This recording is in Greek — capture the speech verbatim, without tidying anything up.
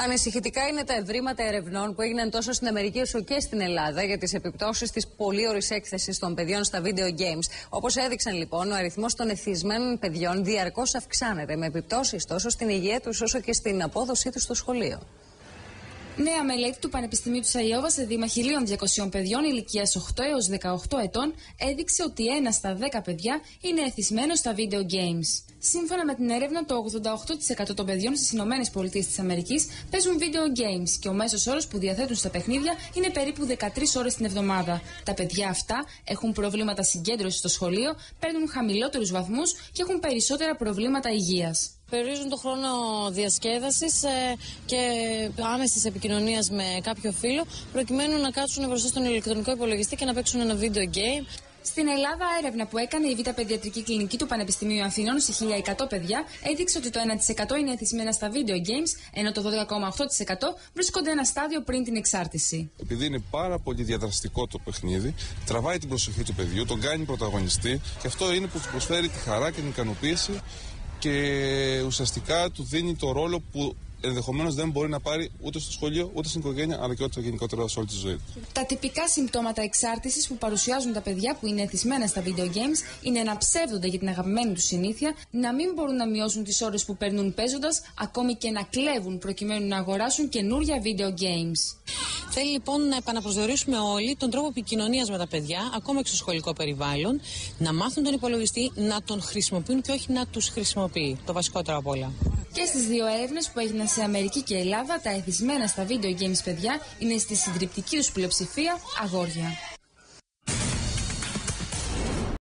Ανησυχητικά είναι τα ευρήματα ερευνών που έγιναν τόσο στην Αμερική όσο και στην Ελλάδα για τις επιπτώσεις της πολύωρης έκθεσης των παιδιών στα video games. Όπως έδειξαν λοιπόν, ο αριθμός των εθισμένων παιδιών διαρκώς αυξάνεται, με επιπτώσεις τόσο στην υγεία τους όσο και στην απόδοσή τους στο σχολείο. Νέα μελέτη του Πανεπιστημίου του Αϊόβα σε δείγμα χίλια διακοσίων παιδιών ηλικίας οκτώ έως δεκαοκτώ ετών έδειξε ότι ένα στα δέκα παιδιά είναι εθισμένο στα video games. Σύμφωνα με την έρευνα, το ογδόντα οκτώ τοις εκατό των παιδιών στις Ηνωμένες Πολιτείες της Αμερικής παίζουν video games και ο μέσος όρος που διαθέτουν στα παιχνίδια είναι περίπου δεκατρείς ώρες την εβδομάδα. Τα παιδιά αυτά έχουν προβλήματα συγκέντρωσης στο σχολείο, παίρνουν χαμηλότερους βαθμούς και έχουν περισσότερα προβλήματα υγείας. Περιορίζουν τον χρόνο διασκέδασης ε, και άμεσης επικοινωνίας με κάποιο φίλο, προκειμένου να κάτσουν μπροστά στον ηλεκτρονικό υπολογιστή και να παίξουν ένα video game. Στην Ελλάδα, έρευνα που έκανε η Β' Παιδιατρική Κλινική του Πανεπιστημίου Αθηνών σε χίλια εκατό παιδιά έδειξε ότι το ένα τοις εκατό είναι εθισμένα στα video games, ενώ το δώδεκα κόμμα οκτώ τοις εκατό βρίσκονται ένα στάδιο πριν την εξάρτηση. Επειδή είναι πάρα πολύ διαδραστικό το παιχνίδι, τραβάει την προσοχή του παιδιού, τον κάνει πρωταγωνιστή και αυτό είναι που του προσφέρει τη χαρά και την ικανοποίηση και ουσιαστικά του δίνει το ρόλο που ενδεχομένως δεν μπορεί να πάρει ούτε στο σχολείο, ούτε στην οικογένεια, αλλά και ούτε γενικότερα σε όλη τη ζωή. Τα τυπικά συμπτώματα εξάρτησης που παρουσιάζουν τα παιδιά που είναι εθισμένα στα video games είναι να ψεύδονται για την αγαπημένη τους συνήθεια, να μην μπορούν να μειώσουν τις ώρες που περνούν παίζοντας, ακόμη και να κλέβουν προκειμένου να αγοράσουν καινούρια video games. Θέλει λοιπόν να επαναπροσδιορίσουμε όλοι τον τρόπο επικοινωνίας με τα παιδιά, ακόμα και στο σχολικό περιβάλλον, να μάθουν τον υπολογιστή, να τον χρησιμοποιούν και όχι να τους χρησιμοποιεί. Το βασικότερο απ' όλα. Και στις δύο έρευνες που έγιναν σε Αμερική και Ελλάδα, τα εθισμένα στα video games παιδιά είναι στη συντριπτική τους πλειοψηφία αγόρια.